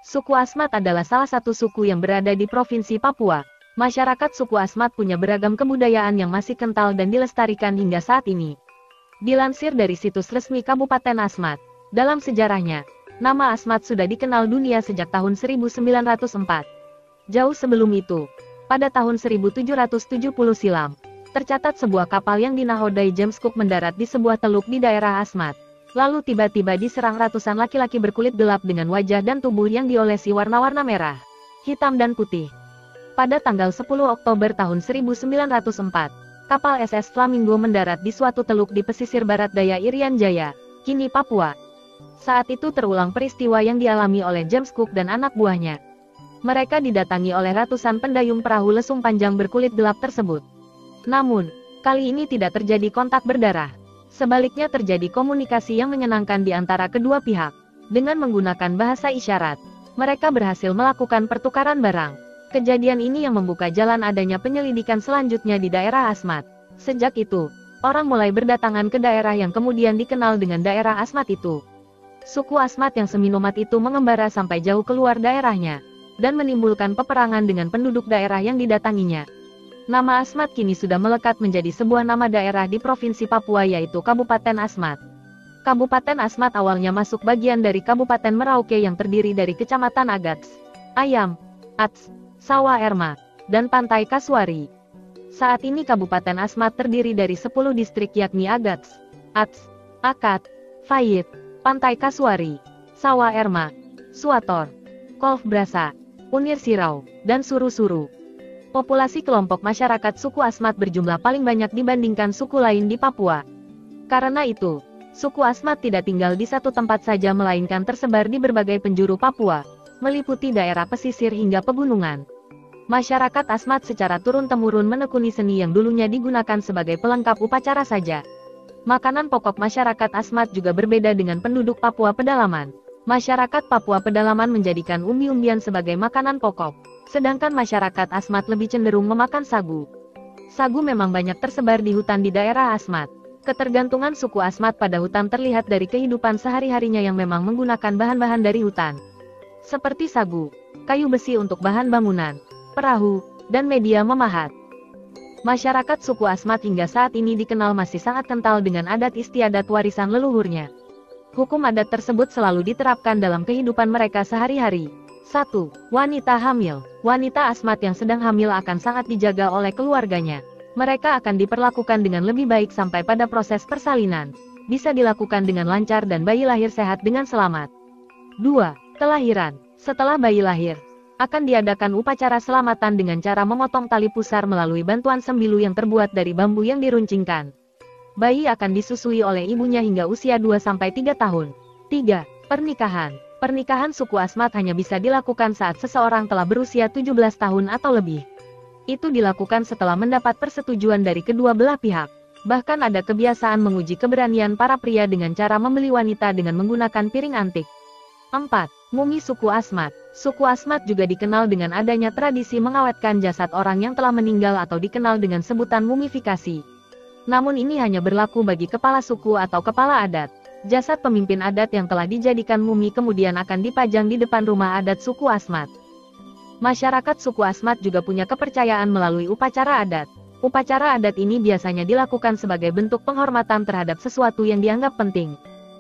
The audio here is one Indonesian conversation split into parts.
Suku Asmat adalah salah satu suku yang berada di Provinsi Papua. Masyarakat suku Asmat punya beragam kebudayaan yang masih kental dan dilestarikan hingga saat ini. Dilansir dari situs resmi Kabupaten Asmat, dalam sejarahnya, nama Asmat sudah dikenal dunia sejak tahun 1904. Jauh sebelum itu, pada tahun 1770 silam, tercatat sebuah kapal yang dinahodai James Cook mendarat di sebuah teluk di daerah Asmat. Lalu tiba-tiba diserang ratusan laki-laki berkulit gelap dengan wajah dan tubuh yang diolesi warna-warna merah, hitam dan putih. Pada tanggal 10 Oktober tahun 1904, kapal SS Flamingo mendarat di suatu teluk di pesisir barat daya Irian Jaya, kini Papua. Saat itu terulang peristiwa yang dialami oleh James Cook dan anak buahnya. Mereka didatangi oleh ratusan pendayung perahu lesung panjang berkulit gelap tersebut. Namun, kali ini tidak terjadi kontak berdarah. Sebaliknya terjadi komunikasi yang menyenangkan di antara kedua pihak. Dengan menggunakan bahasa isyarat, mereka berhasil melakukan pertukaran barang. Kejadian ini yang membuka jalan adanya penyelidikan selanjutnya di daerah Asmat. Sejak itu, orang mulai berdatangan ke daerah yang kemudian dikenal dengan daerah Asmat itu. Suku Asmat yang seminomat itu mengembara sampai jauh keluar daerahnya, dan menimbulkan peperangan dengan penduduk daerah yang didatanginya. Nama Asmat kini sudah melekat menjadi sebuah nama daerah di Provinsi Papua yaitu Kabupaten Asmat. Kabupaten Asmat awalnya masuk bagian dari Kabupaten Merauke yang terdiri dari Kecamatan Agats, Ayam, Ats, Sawah Erma, dan Pantai Kasuari. Saat ini Kabupaten Asmat terdiri dari 10 distrik yakni Agats, Ats, Akat, Fayit, Pantai Kasuari, Sawah Erma, Suator, Kolf Brasa, Unir Sirau, dan Suru-Suru. Populasi kelompok masyarakat suku Asmat berjumlah paling banyak dibandingkan suku lain di Papua. Karena itu, suku Asmat tidak tinggal di satu tempat saja melainkan tersebar di berbagai penjuru Papua, meliputi daerah pesisir hingga pegunungan. Masyarakat Asmat secara turun-temurun menekuni seni yang dulunya digunakan sebagai pelengkap upacara saja. Makanan pokok masyarakat Asmat juga berbeda dengan penduduk Papua pedalaman. Masyarakat Papua pedalaman menjadikan umbi-umbian sebagai makanan pokok, sedangkan masyarakat Asmat lebih cenderung memakan sagu. Sagu memang banyak tersebar di hutan di daerah Asmat. Ketergantungan suku Asmat pada hutan terlihat dari kehidupan sehari-harinya yang memang menggunakan bahan-bahan dari hutan, seperti sagu, kayu besi untuk bahan bangunan, perahu, dan media memahat. Masyarakat suku Asmat hingga saat ini dikenal masih sangat kental dengan adat istiadat warisan leluhurnya. Hukum adat tersebut selalu diterapkan dalam kehidupan mereka sehari-hari. 1. Wanita hamil. Wanita Asmat yang sedang hamil akan sangat dijaga oleh keluarganya. Mereka akan diperlakukan dengan lebih baik sampai pada proses persalinan. Bisa dilakukan dengan lancar dan bayi lahir sehat dengan selamat. 2. Kelahiran. Setelah bayi lahir, akan diadakan upacara selamatan dengan cara memotong tali pusar melalui bantuan sembilu yang terbuat dari bambu yang diruncingkan. Bayi akan disusui oleh ibunya hingga usia 2-3 tahun. 3. Pernikahan. Pernikahan suku Asmat hanya bisa dilakukan saat seseorang telah berusia 17 tahun atau lebih. Itu dilakukan setelah mendapat persetujuan dari kedua belah pihak. Bahkan ada kebiasaan menguji keberanian para pria dengan cara membeli wanita dengan menggunakan piring antik. 4. Mumi suku Asmat. Suku Asmat juga dikenal dengan adanya tradisi mengawetkan jasad orang yang telah meninggal atau dikenal dengan sebutan mumifikasi. Namun ini hanya berlaku bagi kepala suku atau kepala adat. Jasad pemimpin adat yang telah dijadikan mumi kemudian akan dipajang di depan rumah adat suku Asmat. Masyarakat suku Asmat juga punya kepercayaan melalui upacara adat. Upacara adat ini biasanya dilakukan sebagai bentuk penghormatan terhadap sesuatu yang dianggap penting.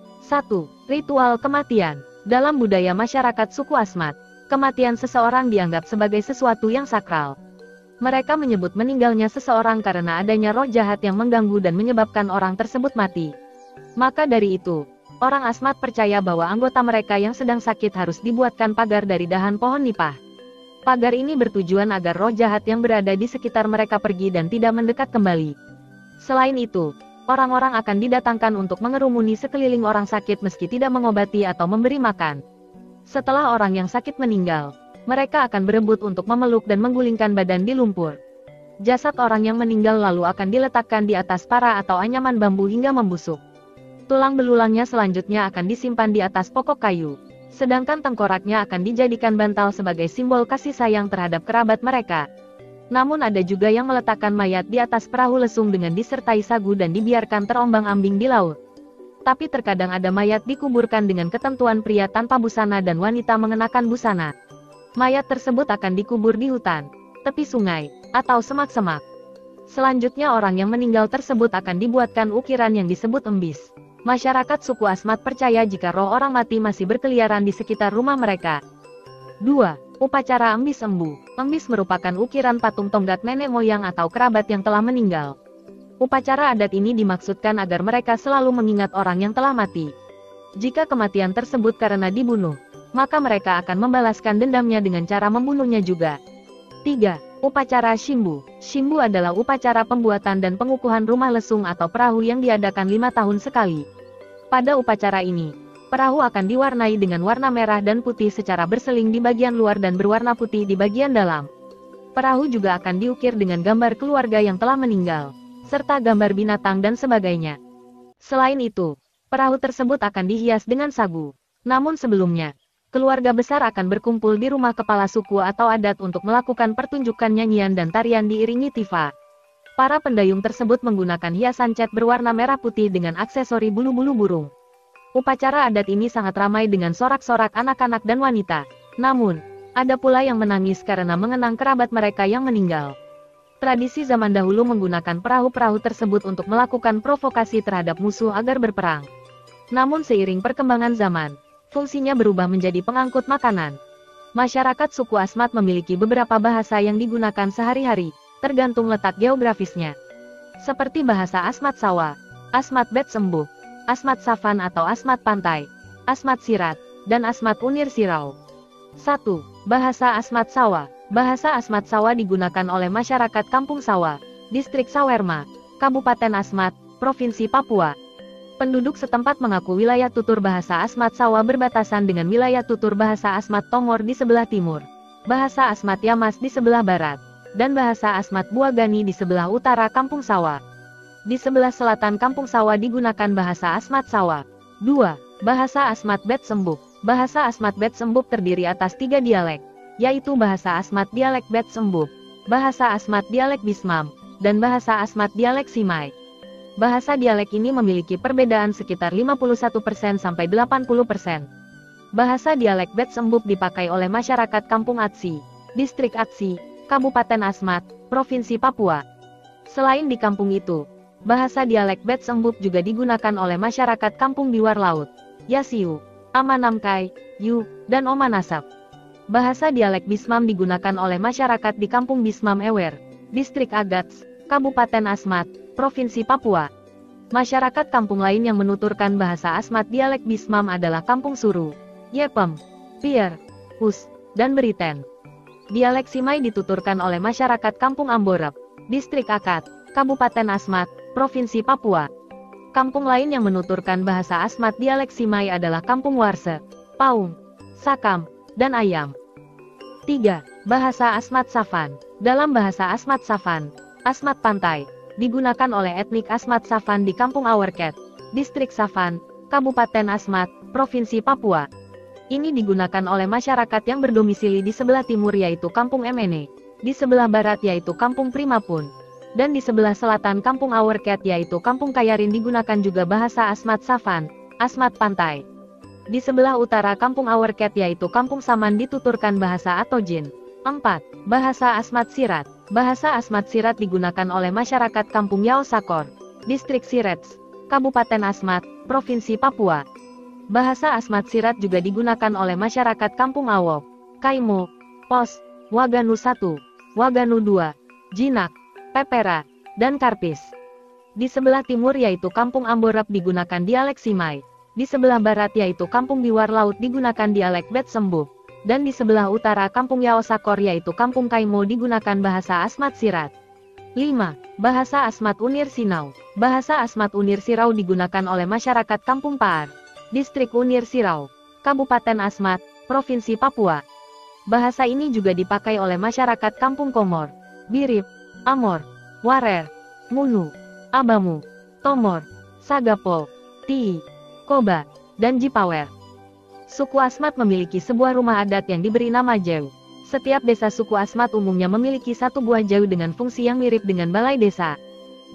1. Ritual kematian. Dalam budaya masyarakat suku Asmat, kematian seseorang dianggap sebagai sesuatu yang sakral. Mereka menyebut meninggalnya seseorang karena adanya roh jahat yang mengganggu dan menyebabkan orang tersebut mati. Maka dari itu, orang Asmat percaya bahwa anggota mereka yang sedang sakit harus dibuatkan pagar dari dahan pohon nipah. Pagar ini bertujuan agar roh jahat yang berada di sekitar mereka pergi dan tidak mendekat kembali. Selain itu, orang-orang akan didatangkan untuk mengerumuni sekeliling orang sakit meski tidak mengobati atau memberi makan. Setelah orang yang sakit meninggal, mereka akan berebut untuk memeluk dan menggulingkan badan di lumpur. Jasad orang yang meninggal lalu akan diletakkan di atas para atau anyaman bambu hingga membusuk. Tulang belulangnya selanjutnya akan disimpan di atas pokok kayu. Sedangkan tengkoraknya akan dijadikan bantal sebagai simbol kasih sayang terhadap kerabat mereka. Namun ada juga yang meletakkan mayat di atas perahu lesung dengan disertai sagu dan dibiarkan terombang-ambing di laut. Tapi terkadang ada mayat dikuburkan dengan ketentuan pria tanpa busana dan wanita mengenakan busana. Mayat tersebut akan dikubur di hutan, tepi sungai, atau semak-semak. Selanjutnya orang yang meninggal tersebut akan dibuatkan ukiran yang disebut embis. Masyarakat suku Asmat percaya jika roh orang mati masih berkeliaran di sekitar rumah mereka. 2. Upacara embis embu. Embis merupakan ukiran patung tonggak nenek moyang atau kerabat yang telah meninggal. Upacara adat ini dimaksudkan agar mereka selalu mengingat orang yang telah mati. Jika kematian tersebut karena dibunuh, maka mereka akan membalaskan dendamnya dengan cara membunuhnya juga. 3. Upacara Shimbu. Shimbu adalah upacara pembuatan dan pengukuhan rumah lesung atau perahu yang diadakan 5 tahun sekali. Pada upacara ini, perahu akan diwarnai dengan warna merah dan putih secara berseling di bagian luar dan berwarna putih di bagian dalam. Perahu juga akan diukir dengan gambar keluarga yang telah meninggal, serta gambar binatang dan sebagainya. Selain itu, perahu tersebut akan dihias dengan sagu. Namun sebelumnya, keluarga besar akan berkumpul di rumah kepala suku atau adat untuk melakukan pertunjukan nyanyian dan tarian diiringi tifa. Para pendayung tersebut menggunakan hiasan cat berwarna merah putih dengan aksesori bulu-bulu burung. Upacara adat ini sangat ramai dengan sorak-sorak anak-anak dan wanita. Namun, ada pula yang menangis karena mengenang kerabat mereka yang meninggal. Tradisi zaman dahulu menggunakan perahu-perahu tersebut untuk melakukan provokasi terhadap musuh agar berperang. Namun seiring perkembangan zaman, fungsinya berubah menjadi pengangkut makanan. Masyarakat suku Asmat memiliki beberapa bahasa yang digunakan sehari-hari, tergantung letak geografisnya. Seperti bahasa Asmat Sawa, Asmat Bet Sembuh, Asmat Safan atau Asmat Pantai, Asmat Sirat, dan Asmat Unir Sirau. 1. Bahasa Asmat Sawa. Bahasa Asmat Sawa digunakan oleh masyarakat Kampung Sawa, Distrik Sawerma, Kabupaten Asmat, Provinsi Papua. Penduduk setempat mengaku wilayah tutur bahasa Asmat Sawa berbatasan dengan wilayah tutur bahasa Asmat Tomor di sebelah timur, bahasa Asmat Yamas di sebelah barat, dan bahasa Asmat Buagani di sebelah utara Kampung Sawa. Di sebelah selatan Kampung Sawa digunakan bahasa Asmat Sawa. 2. Bahasa Asmat Bet Sembuh. Bahasa Asmat Bet Sembuh terdiri atas 3 dialek, yaitu bahasa Asmat dialek Bet Sembuh, bahasa Asmat dialek Bismam, dan bahasa Asmat dialek Simai. Bahasa dialek ini memiliki perbedaan sekitar 51% sampai 80%. Bahasa dialek Bet Sembuh dipakai oleh masyarakat Kampung Atsi, Distrik Atsi, Kabupaten Asmat, Provinsi Papua. Selain di kampung itu, bahasa dialek Bet Sembuh juga digunakan oleh masyarakat Kampung Diwar Laut, Yasiu, Amanamkai, Yu, dan Omanasap. Bahasa dialek Bismam digunakan oleh masyarakat di Kampung Bismam Ewer, Distrik Agats, Kabupaten Asmat, Provinsi Papua. Masyarakat kampung lain yang menuturkan bahasa Asmat dialek Bismam adalah Kampung Suru, Yepem, Pier, Us, dan Beriten. Dialek Simai dituturkan oleh masyarakat Kampung Amborep, Distrik Akat, Kabupaten Asmat, Provinsi Papua. Kampung lain yang menuturkan bahasa Asmat dialek Simai adalah Kampung Warse, Paung, Sakam, dan Ayam. 3. Bahasa Asmat Safan. Dalam bahasa Asmat Safan, Asmat Pantai, digunakan oleh etnik Asmat Safan di Kampung Awerket, Distrik Safan, Kabupaten Asmat, Provinsi Papua. Ini digunakan oleh masyarakat yang berdomisili di sebelah timur yaitu Kampung Emene, di sebelah barat yaitu Kampung Primapun, dan di sebelah selatan Kampung Awerket yaitu Kampung Kayarin digunakan juga bahasa Asmat Safan, Asmat Pantai. Di sebelah utara Kampung Awerket yaitu Kampung Saman dituturkan bahasa Atojin. 4. Bahasa Asmat Sirat. Bahasa Asmat Sirat digunakan oleh masyarakat Kampung Yao Sakor, Distrik Sirets, Kabupaten Asmat, Provinsi Papua. Bahasa Asmat Sirat juga digunakan oleh masyarakat Kampung Awok, Kaimo, Pos, Waganu 1, Waganu 2, Jinak, Pepera, dan Karpis. Di sebelah timur yaitu Kampung Amborep digunakan dialek Simai. Di sebelah barat yaitu Kampung Diwar Laut digunakan dialek Bet Sembuh, dan di sebelah utara Kampung Yao Sakor yaitu Kampung Kaimo digunakan bahasa Asmat Sirat. 5. Bahasa Asmat Unir Sinau. Bahasa Asmat Unir Sirau digunakan oleh masyarakat Kampung Paar, Distrik Unir Sirau, Kabupaten Asmat, Provinsi Papua. Bahasa ini juga dipakai oleh masyarakat Kampung Komor, Birip, Amor, Warer, Munu, Abamu, Tomor, Sagapol, Tii, Koba, dan Jipawer. Suku Asmat memiliki sebuah rumah adat yang diberi nama Jau. Setiap desa suku Asmat umumnya memiliki satu buah jau dengan fungsi yang mirip dengan balai desa.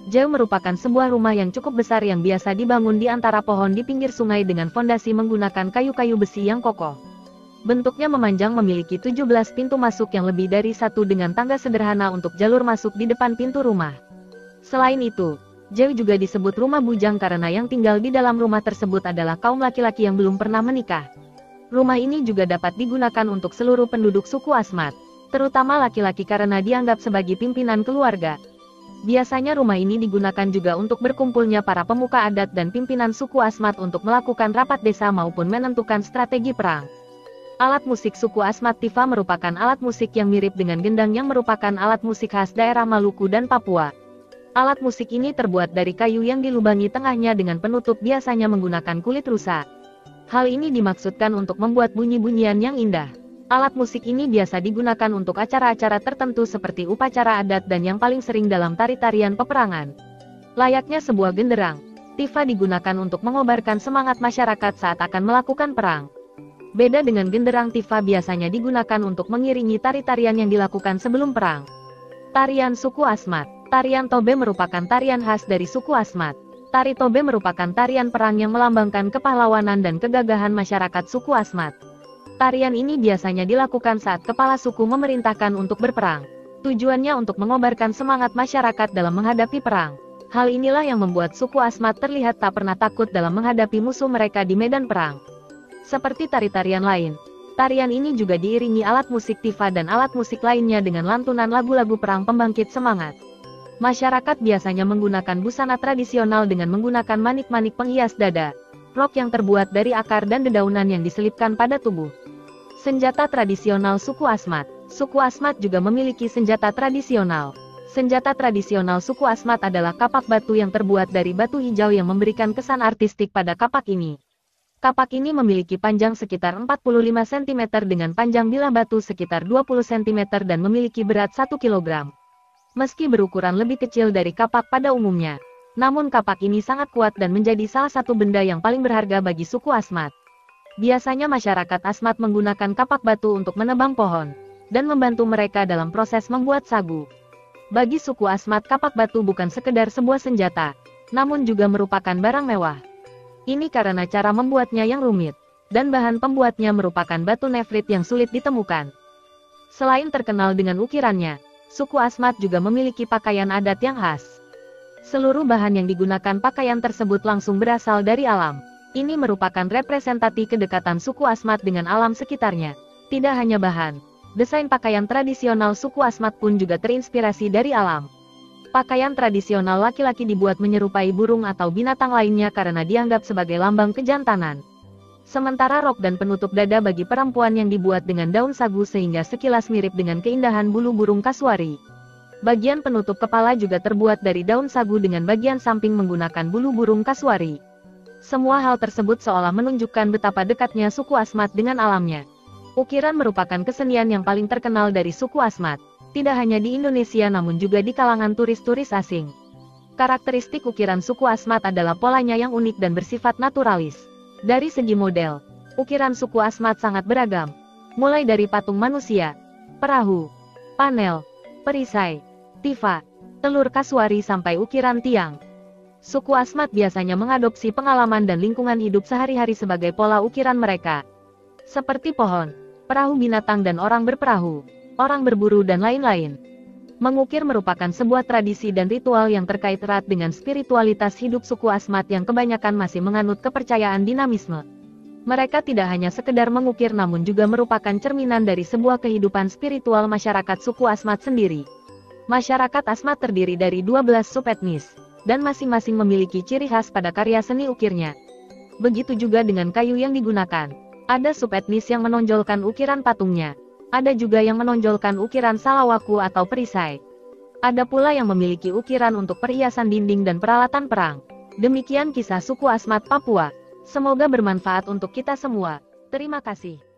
Jeu merupakan sebuah rumah yang cukup besar yang biasa dibangun di antara pohon di pinggir sungai dengan fondasi menggunakan kayu-kayu besi yang kokoh. Bentuknya memanjang, memiliki 17 pintu masuk yang lebih dari satu dengan tangga sederhana untuk jalur masuk di depan pintu rumah. Selain itu, Jeu juga disebut rumah bujang karena yang tinggal di dalam rumah tersebut adalah kaum laki-laki yang belum pernah menikah. Rumah ini juga dapat digunakan untuk seluruh penduduk suku Asmat, terutama laki-laki karena dianggap sebagai pimpinan keluarga. Biasanya rumah ini digunakan juga untuk berkumpulnya para pemuka adat dan pimpinan suku Asmat untuk melakukan rapat desa maupun menentukan strategi perang. Alat musik suku Asmat Tifa merupakan alat musik yang mirip dengan gendang yang merupakan alat musik khas daerah Maluku dan Papua. Alat musik ini terbuat dari kayu yang dilubangi tengahnya dengan penutup, biasanya menggunakan kulit rusa. Hal ini dimaksudkan untuk membuat bunyi-bunyian yang indah. Alat musik ini biasa digunakan untuk acara-acara tertentu seperti upacara adat dan yang paling sering dalam tari-tarian peperangan. Layaknya sebuah genderang, Tifa digunakan untuk mengobarkan semangat masyarakat saat akan melakukan perang. Beda dengan genderang, Tifa biasanya digunakan untuk mengiringi tari-tarian yang dilakukan sebelum perang. Tarian suku Asmat. Tarian Tobe merupakan tarian khas dari suku Asmat. Tari Tobe merupakan tarian perang yang melambangkan kepahlawanan dan kegagahan masyarakat suku Asmat. Tarian ini biasanya dilakukan saat kepala suku memerintahkan untuk berperang. Tujuannya untuk mengobarkan semangat masyarakat dalam menghadapi perang. Hal inilah yang membuat suku Asmat terlihat tak pernah takut dalam menghadapi musuh mereka di medan perang. Seperti tari-tarian lain, tarian ini juga diiringi alat musik Tifa dan alat musik lainnya dengan lantunan lagu-lagu perang pembangkit semangat. Masyarakat biasanya menggunakan busana tradisional dengan menggunakan manik-manik penghias dada, rok yang terbuat dari akar dan dedaunan yang diselipkan pada tubuh. Senjata tradisional suku Asmat. Suku Asmat juga memiliki senjata tradisional. Senjata tradisional suku Asmat adalah kapak batu yang terbuat dari batu hijau yang memberikan kesan artistik pada kapak ini. Kapak ini memiliki panjang sekitar 45 cm dengan panjang bilah batu sekitar 20 cm dan memiliki berat 1 kg. Meski berukuran lebih kecil dari kapak pada umumnya, namun kapak ini sangat kuat dan menjadi salah satu benda yang paling berharga bagi suku Asmat. Biasanya masyarakat Asmat menggunakan kapak batu untuk menebang pohon, dan membantu mereka dalam proses membuat sagu. Bagi suku Asmat, kapak batu bukan sekedar sebuah senjata, namun juga merupakan barang mewah. Ini karena cara membuatnya yang rumit, dan bahan pembuatnya merupakan batu nefrit yang sulit ditemukan. Selain terkenal dengan ukirannya, suku Asmat juga memiliki pakaian adat yang khas. Seluruh bahan yang digunakan pakaian tersebut langsung berasal dari alam. Ini merupakan representasi kedekatan suku Asmat dengan alam sekitarnya. Tidak hanya bahan, desain pakaian tradisional suku Asmat pun juga terinspirasi dari alam. Pakaian tradisional laki-laki dibuat menyerupai burung atau binatang lainnya karena dianggap sebagai lambang kejantanan. Sementara rok dan penutup dada bagi perempuan yang dibuat dengan daun sagu sehingga sekilas mirip dengan keindahan bulu burung kasuari. Bagian penutup kepala juga terbuat dari daun sagu dengan bagian samping menggunakan bulu burung kasuari. Semua hal tersebut seolah menunjukkan betapa dekatnya suku Asmat dengan alamnya. Ukiran merupakan kesenian yang paling terkenal dari suku Asmat, tidak hanya di Indonesia namun juga di kalangan turis-turis asing. Karakteristik ukiran suku Asmat adalah polanya yang unik dan bersifat naturalis. Dari segi model, ukiran suku Asmat sangat beragam, mulai dari patung manusia, perahu, panel, perisai, tifa, telur kasuari sampai ukiran tiang. Suku Asmat biasanya mengadopsi pengalaman dan lingkungan hidup sehari-hari sebagai pola ukiran mereka. Seperti pohon, perahu binatang dan orang berperahu, orang berburu dan lain-lain. Mengukir merupakan sebuah tradisi dan ritual yang terkait erat dengan spiritualitas hidup suku Asmat yang kebanyakan masih menganut kepercayaan dinamisme. Mereka tidak hanya sekedar mengukir namun juga merupakan cerminan dari sebuah kehidupan spiritual masyarakat suku Asmat sendiri. Masyarakat Asmat terdiri dari 12 subetnis, dan masing-masing memiliki ciri khas pada karya seni ukirnya. Begitu juga dengan kayu yang digunakan. Ada subetnis yang menonjolkan ukiran patungnya. Ada juga yang menonjolkan ukiran salawaku atau perisai. Ada pula yang memiliki ukiran untuk perhiasan dinding dan peralatan perang. Demikian kisah suku Asmat Papua. Semoga bermanfaat untuk kita semua. Terima kasih.